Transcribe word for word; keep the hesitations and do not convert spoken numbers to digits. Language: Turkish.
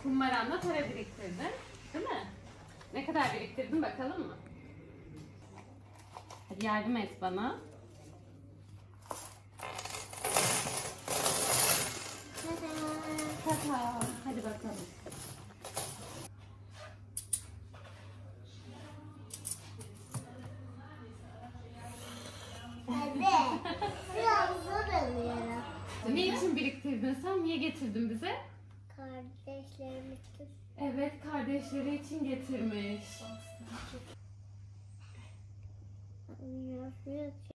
kumbaranda para biriktirdin. Değil mi? Ne kadar biriktirdin bakalım mı? Hadi yardım et bana. Tata. Hadi bakalım. Hadi. Biraz zor alıyorum. Ne için biriktirdin sen? Niye getirdin bize? Kardeşlerimiz kız. Evet, kardeşleri için getirmiş. Yapıyor.